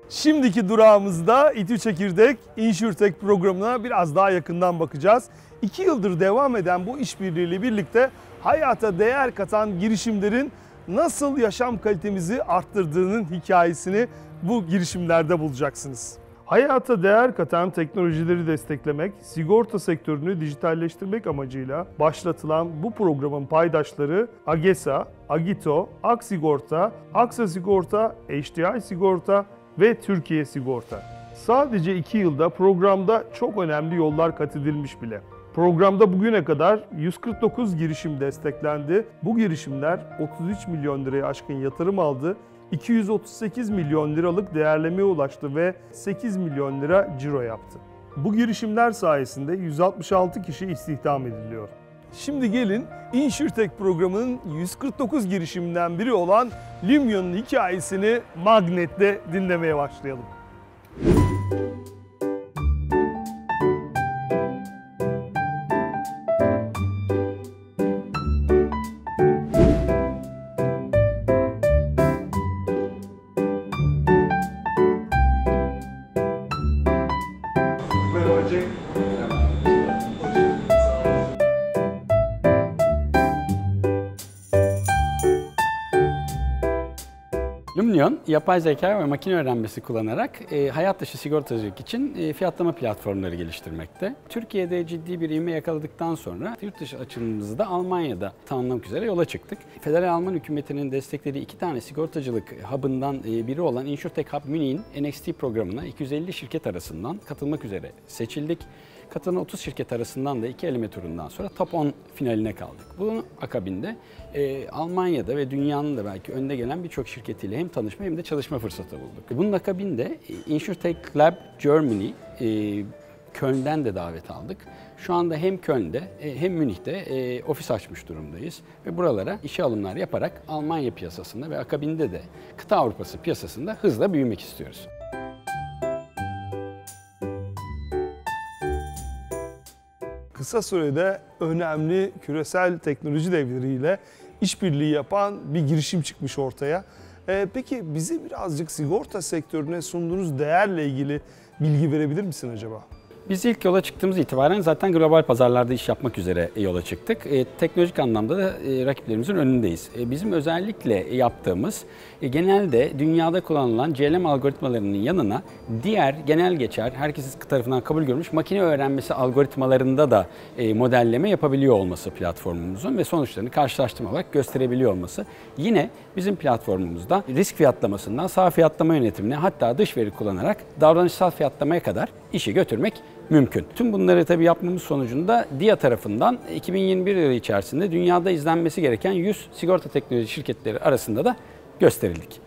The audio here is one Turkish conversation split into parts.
Şimdiki durağımızda İTÜ Çekirdek InsurTech programına biraz daha yakından bakacağız. 2 yıldır devam eden bu işbirliğiyle birlikte hayata değer katan girişimlerin nasıl yaşam kalitemizi arttırdığının hikayesini bu girişimlerde bulacaksınız. Hayata değer katan teknolojileri desteklemek, sigorta sektörünü dijitalleştirmek amacıyla başlatılan bu programın paydaşları AGESA, Agito, Aksigorta, Aksa Sigorta, HDI Sigorta ve Türkiye Sigorta. Sadece 2 yılda programda çok önemli yollar kat edilmiş bile. Programda bugüne kadar 149 girişim desteklendi. Bu girişimler 33 milyon liraya aşkın yatırım aldı, 238 milyon liralık değerlemeye ulaştı ve 8 milyon lira ciro yaptı. Bu girişimler sayesinde 166 kişi istihdam ediliyor. Şimdi gelin InsurTech programının 149 girişiminden biri olan Lumion'un hikayesini Magnet'te dinlemeye başlayalım. Lumion, yapay zeka ve makine öğrenmesi kullanarak hayat dışı sigortacılık için fiyatlama platformları geliştirmekte. Türkiye'de ciddi bir ivme yakaladıktan sonra yurt dışı açılımımızı da Almanya'da tamamlamak üzere yola çıktık. Federal Alman hükümetinin desteklediği 2 tane sigortacılık hub'ından biri olan InsurTech Hub Münih'in NXT programına 250 şirket arasından katılmak üzere seçildik. Katılan 30 şirket arasından da 2 eleme turundan sonra top 10 finaline kaldık. Bunun akabinde Almanya'da ve dünyanın da belki önde gelen birçok şirketiyle hem tanışma hem de çalışma fırsatı bulduk. Bunun akabinde InsurTech Lab Germany, Köln'den de davet aldık. Şu anda hem Köln'de hem Münih'te ofis açmış durumdayız. Ve buralara işe alımlar yaparak Almanya piyasasında ve akabinde de kıta Avrupası piyasasında hızla büyümek istiyoruz. Kısa sürede önemli küresel teknoloji devleriyle işbirliği yapan bir girişim çıkmış ortaya. Peki bize birazcık sigorta sektörüne sunduğunuz değerle ilgili bilgi verebilir misin acaba? Biz ilk yola çıktığımız itibaren zaten global pazarlarda iş yapmak üzere yola çıktık. Teknolojik anlamda da rakiplerimizin önündeyiz. Bizim özellikle yaptığımız genelde dünyada kullanılan CLM algoritmalarının yanına diğer genel geçer, herkes tarafından kabul görmüş makine öğrenmesi algoritmalarında da modelleme yapabiliyor olması platformumuzun ve sonuçlarını karşılaştırma olarak gösterebiliyor olması. Yine bizim platformumuzda risk fiyatlamasından sağ fiyatlama yönetimine hatta dış veri kullanarak davranışsal fiyatlamaya kadar işi götürmek mümkün. Tüm bunları tabii yapmamız sonucunda DIA tarafından 2021 yılı içerisinde dünyada izlenmesi gereken 100 sigorta teknoloji şirketleri arasında da gösterildik.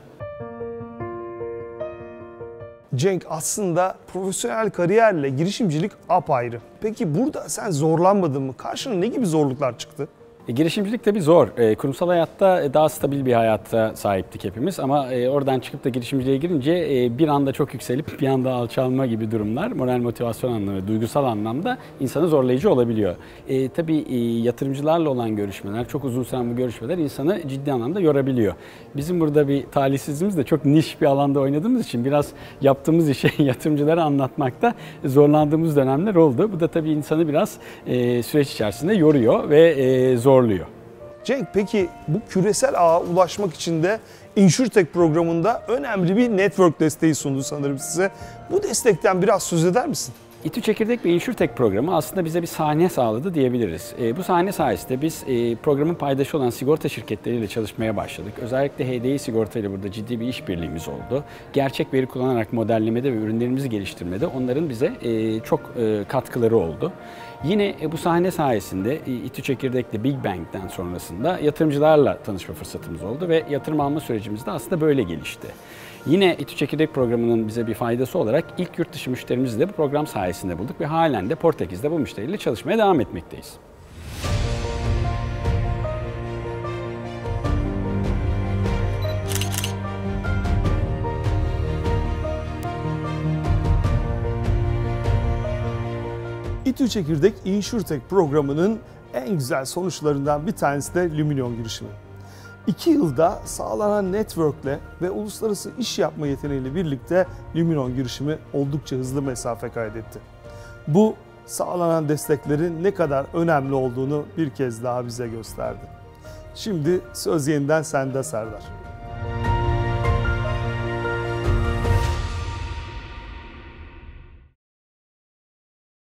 Cenk, aslında profesyonel kariyerle girişimcilik apayrı. Peki burada sen zorlanmadın mı? Karşına ne gibi zorluklar çıktı? Girişimcilik tabii zor. Kurumsal hayatta daha stabil bir hayata sahiptik hepimiz ama oradan çıkıp da girişimciliğe girince bir anda çok yükselip bir anda alçalma gibi durumlar moral motivasyon anlamında, duygusal anlamda insanı zorlayıcı olabiliyor. Tabii yatırımcılarla olan görüşmeler, çok uzun süren bu görüşmeler insanı ciddi anlamda yorabiliyor. Bizim burada bir talihsizliğimiz de çok niş bir alanda oynadığımız için biraz yaptığımız işi yatırımcılara anlatmakta zorlandığımız dönemler oldu. Bu da tabii insanı biraz süreç içerisinde yoruyor ve zorluyor. Cenk, peki bu küresel ağa ulaşmak için de InsurTech programında önemli bir network desteği sundu sanırım size. Bu destekten biraz söz eder misin? İTÜ Çekirdek ve InsurTech programı aslında bize bir sahne sağladı diyebiliriz. Bu sahne sayesinde biz programın paydaşı olan sigorta şirketleriyle çalışmaya başladık. Özellikle HDI Sigorta ile burada ciddi bir işbirliğimiz oldu. Gerçek veri kullanarak modellemede ve ürünlerimizi geliştirmede onların bize çok katkıları oldu. Yine bu sahne sayesinde İTÜ Çekirdek'le Big Bang'den sonrasında yatırımcılarla tanışma fırsatımız oldu ve yatırım alma sürecimiz de aslında böyle gelişti. Yine İTÜ Çekirdek programının bize bir faydası olarak ilk yurt dışı müşterimizi de bu program sayesinde bulduk ve halen de Portekiz'de bu müşteriyle çalışmaya devam etmekteyiz. İTÜ Çekirdek InsurTech programının en güzel sonuçlarından bir tanesi de Lumion girişimi. 2 yılda sağlanan network'le ve uluslararası iş yapma yeteneğiyle birlikte Luminon girişimi oldukça hızlı mesafe kaydetti. Bu sağlanan desteklerin ne kadar önemli olduğunu bir kez daha bize gösterdi. Şimdi söz yeniden sende Serdar.